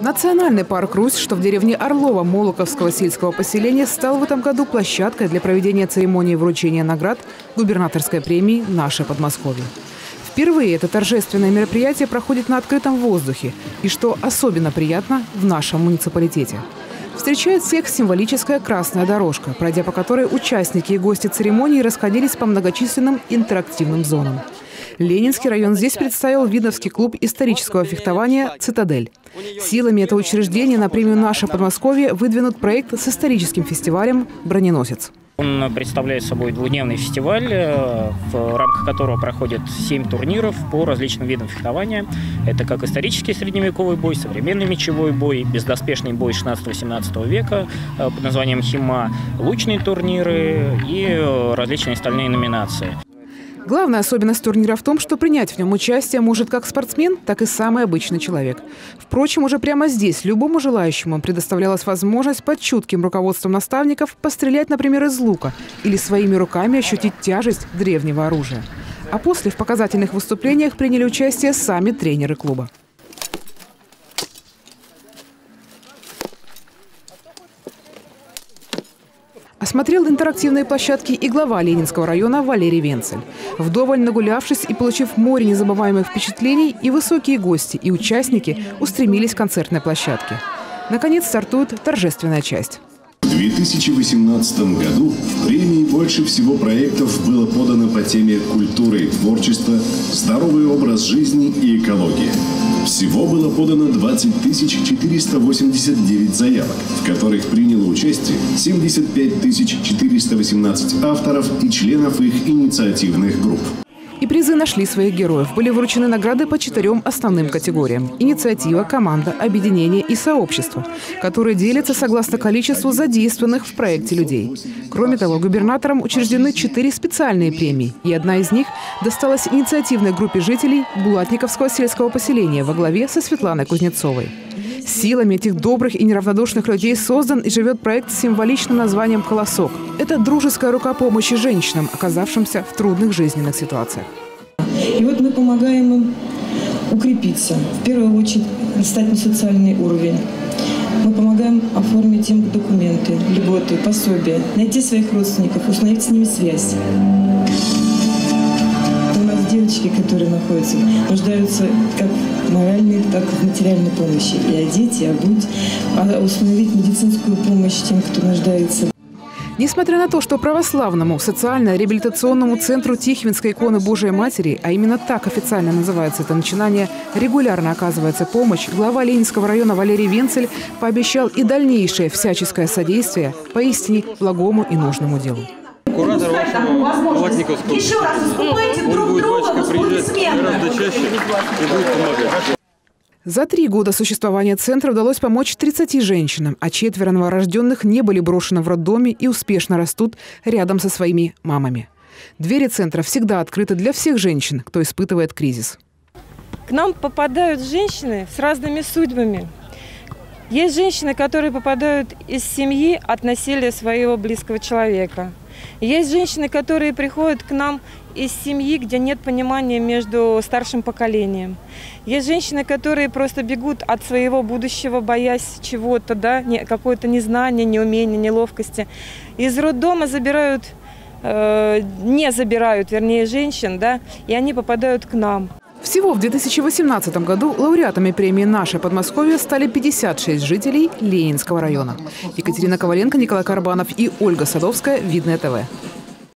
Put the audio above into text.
Национальный парк «Русь», что в деревне Орлово Молоковского сельского поселения, стал в этом году площадкой для проведения церемонии вручения наград губернаторской премии «Наше Подмосковье». Впервые это торжественное мероприятие проходит на открытом воздухе и, что особенно приятно, в нашем муниципалитете. Встречает всех символическая красная дорожка, пройдя по которой участники и гости церемонии расходились по многочисленным интерактивным зонам. Ленинский район здесь представил Видновский клуб исторического фехтования «Цитадель». Силами этого учреждения на премию «Наше Подмосковье» выдвинут проект с историческим фестивалем «Броненосец». Он представляет собой двухдневный фестиваль, в рамках которого проходят 7 турниров по различным видам фехтования. Это как исторический средневековый бой, современный мечевой бой, бездоспешный бой 16-18 века под названием «Хима», лучные турниры и различные стальные номинации. Главная особенность турнира в том, что принять в нем участие может как спортсмен, так и самый обычный человек. Впрочем, уже прямо здесь любому желающему предоставлялась возможность под чутким руководством наставников пострелять, например, из лука или своими руками ощутить тяжесть древнего оружия. А после в показательных выступлениях приняли участие сами тренеры клуба. Осмотрел интерактивные площадки и глава Ленинского района Валерий Венцель. Вдоволь нагулявшись и получив море незабываемых впечатлений, и высокие гости, и участники устремились к концертной площадке. Наконец стартует торжественная часть. В 2018 году в премии больше всего проектов было подано по теме культуры и творчества, здоровый образ жизни и экология. Всего было подано 20 489 заявок, в которых приняло участие 75 418 авторов и членов их инициативных групп. И призы нашли своих героев. Были вручены награды по 4 основным категориям: инициатива, команда, объединение и сообщество, которые делятся согласно количеству задействованных в проекте людей. Кроме того, губернаторам учреждены 4 специальные премии, и одна из них досталась инициативной группе жителей Булатниковского сельского поселения во главе со Светланой Кузнецовой. Силами этих добрых и неравнодушных людей создан и живет проект с символичным названием «Колосок». Это дружеская рука помощи женщинам, оказавшимся в трудных жизненных ситуациях. И вот мы помогаем им укрепиться, в первую очередь встать на социальный уровень. Мы помогаем оформить им документы, льготы, пособия, найти своих родственников, установить с ними связь. У нас девочки, которые находятся, нуждаются как в моральной, так и в материальной помощи. И одеть, и обуть, установить медицинскую помощь тем, кто нуждается. Несмотря на то, что православному социально-реабилитационному центру Тихвинской иконы Божией Матери, а именно так официально называется это начинание, регулярно оказывается помощь, глава Ленинского района Валерий Венцель пообещал и дальнейшее всяческое содействие поистине благому и нужному делу. Куратор вашего Булатниковского, еще раз уступайте друг будет, другу, батюшка, приезжать гораздо чаще и будет помогать. За 3 года существования центра удалось помочь 30 женщинам, а 4 новорожденных не были брошены в роддоме и успешно растут рядом со своими мамами. Двери центра всегда открыты для всех женщин, кто испытывает кризис. К нам попадают женщины с разными судьбами. Есть женщины, которые попадают из семьи от насилия своего близкого человека. Есть женщины, которые приходят к нам из семьи, где нет понимания между старшим поколением. Есть женщины, которые просто бегут от своего будущего, боясь чего-то, да, какое-то незнание, неумение, неловкости. Из роддома не забирают, вернее, женщин, да, и они попадают к нам. Всего в 2018 году лауреатами премии «Наше Подмосковье» стали 56 жителей Ленинского района. Екатерина Коваленко, Николай Карбанов и Ольга Садовская. Видное ТВ.